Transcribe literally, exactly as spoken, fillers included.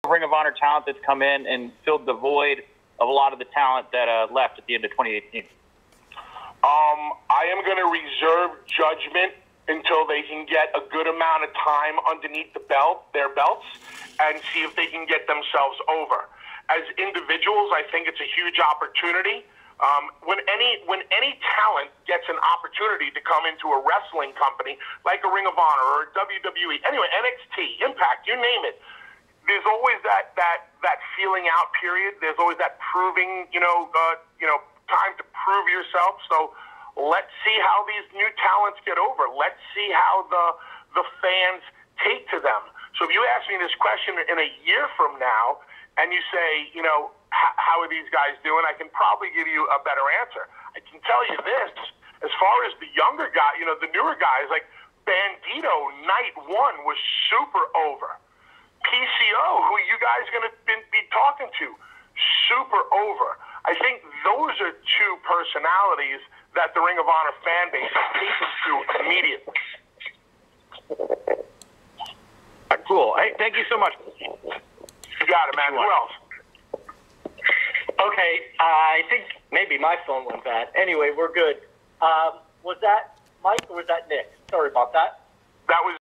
Ring of Honor talent that's come in and filled the void of a lot of the talent that uh, left at the end of twenty eighteen? Um, I am going to reserve judgment until they can get a good amount of time underneath the belt, their belts, and see if they can get themselves over. As individuals, I think it's a huge opportunity. Um, when any when any talent gets an opportunity to come into a wrestling company like a Ring of Honor or a W W E, anyway, N X T, Impact, you name it, there's always that that that feeling out period. There's always that proving, you know, uh, you know, time to prove yourself. So let's see how these new talents get over. Let's see how the the fans take to them. So if you ask me this question in a year from now, and you say, you know, how are these guys doing? I can probably give you a better answer. I can tell you this, as far as the younger guy, you know, the newer guys, like Bandito, night one was super over. P C O, who you guys are going to be talking to, super over. I think those are two personalities that the Ring of Honor fan base is taken to immediately. Cool. Hey, thank you so much. You got it, man. Who else? Okay, uh, I think maybe my phone went bad. Anyway, we're good. Um, was that Mike or was that Nick? Sorry about that. That was